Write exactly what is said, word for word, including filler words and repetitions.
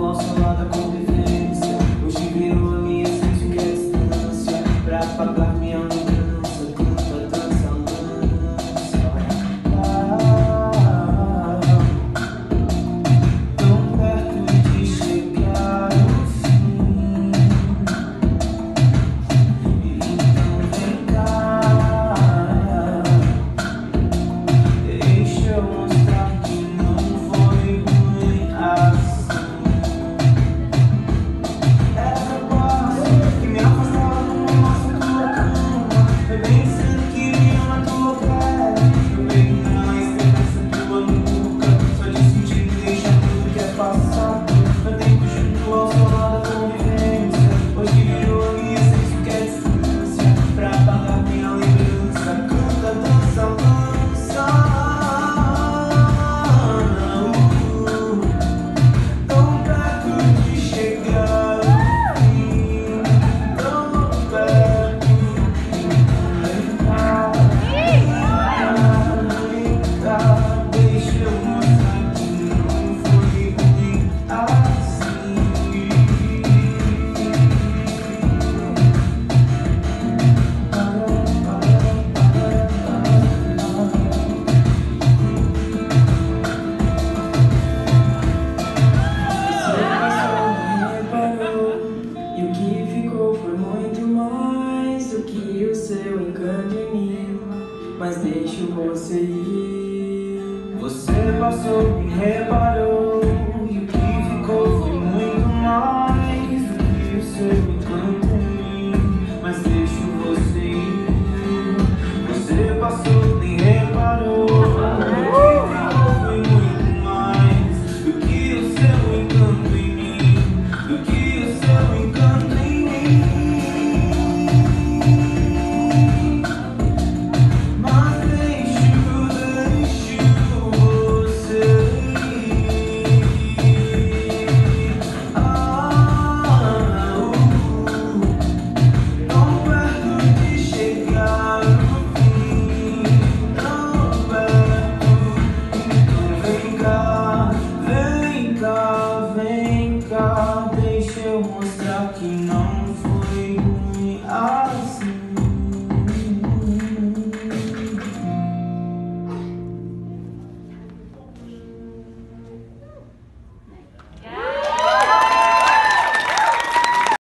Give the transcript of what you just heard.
ao seu lado a convivência. Hoje virou a minha essência, que é distância. Pra apagar minha lembrança, canta, dança, lança. Ah, tão perto de chegar ao fim. Então vem cá, deixa eu mostrar que não foi ruim assim. Essa paz que me afastava do nosso tua cama, foi bem cedo que me ama tua pele. Eu peguei na esperança tua nuca, só de sentir me deixa tudo que é passado. Meu tempo junto ao seu lado a convivência. Hoje virou a minha essência, que é distância. Pra apagar minha lembrança, canta, dança, lança. Tão perto de chegar ao fim, tão perto. Vem cá, vem cá, deixa eu mostrar que não foi ruim assim. E o que ficou foi muito mais do que o seu encanto em mim. Mas deixo você ir. Você passou e reparou. E o que ficou foi muito mais do que o seu encanto em mim. Mas deixo você ir. Você passou e reparou. Vem cá, deixa eu mostrar que não